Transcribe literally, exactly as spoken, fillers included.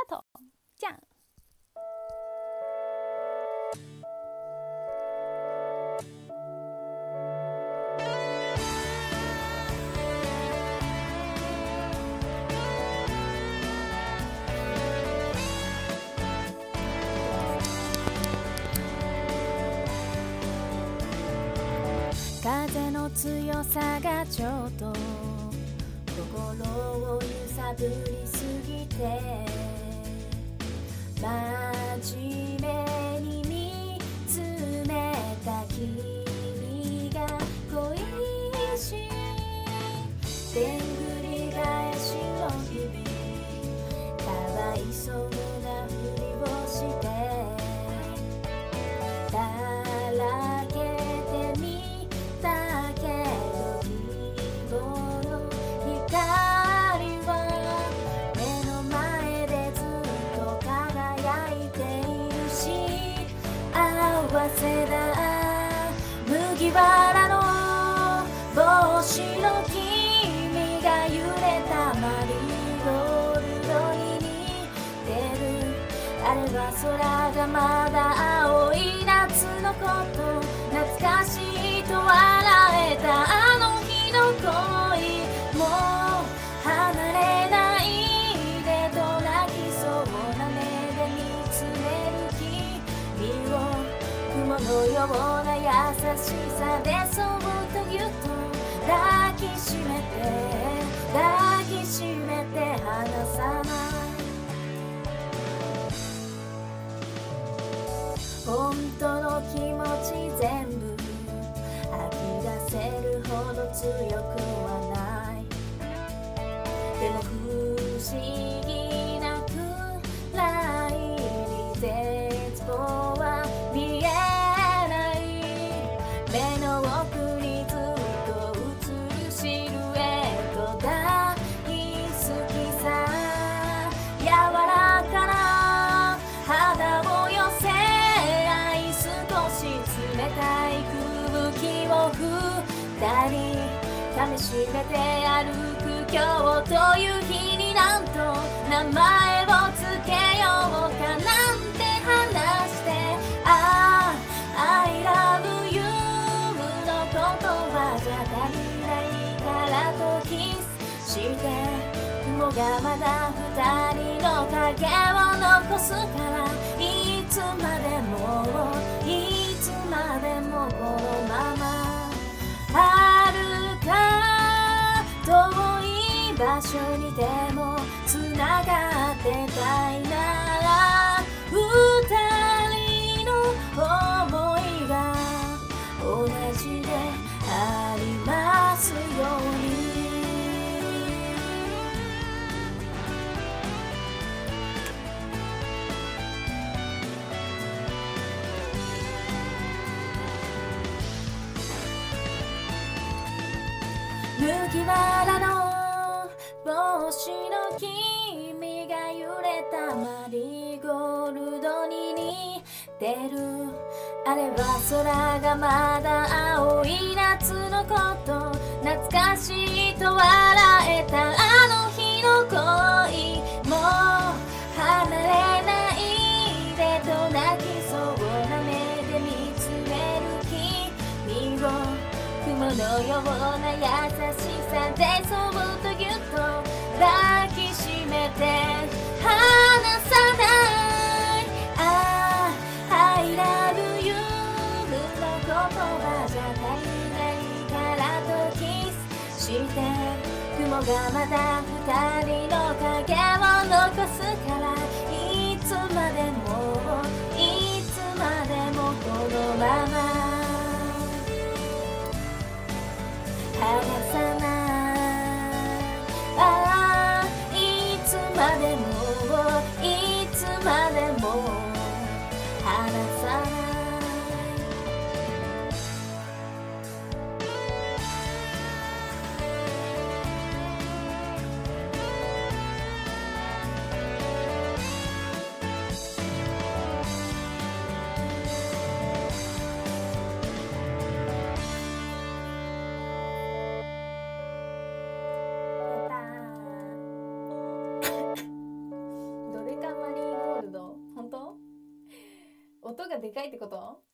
ート。じゃん。風の強さがちょっと心を揺さぶりすぎて、真面目に見つめた君が恋しい、でんぐり返しの日々、かわいそうなふりをしてだらけてみたけど、希望の光は目の前でずっと輝いているし、合わせだ麦わらの帽子の君が揺れたマリーゴールドに似てる。あれは空がまだ青い夏のこと、懐かしいと笑えたあの日の恋、もう離れないでと泣きそうな目で見つめる君を、雲のような優しさでそっとぎゅっと抱きしめて抱きしめて離さない。本当の気持ち全部吐き出せるほど強くはない。でも不思議なくらいに絶望は見えない。目の奥にずっと映るシルエット大好きさ、柔らかな肌を寄せ冷たい空気を二人噛みしめて歩く今日という日に、なんと名前をつけようかなんて話して、ああ I love you の言葉じゃ足りないからとキスして、雲がまだ二人の影を残すから、いつまでもいつまでもこのまま遥か遠い場所にでもつながってたいなら、二人の想いが同じでありますように。麦わらの帽子の君が揺れたマリーゴールドに似てる。あれは空がまだ青い夏のこと、懐かしいと笑えたあの日の恋、もう離れないでと泣きそうな目で見つめる君を、雲のような優しさでそっとぎゅっと抱きしめて離さない。ああ I love you の言葉じゃ足りないからとキスして、雲がまだ二人の影を残すから、いつまでもいつまでもこのまま離さない。ああいつまでもいつまでも離さない。 音がでかいってこと？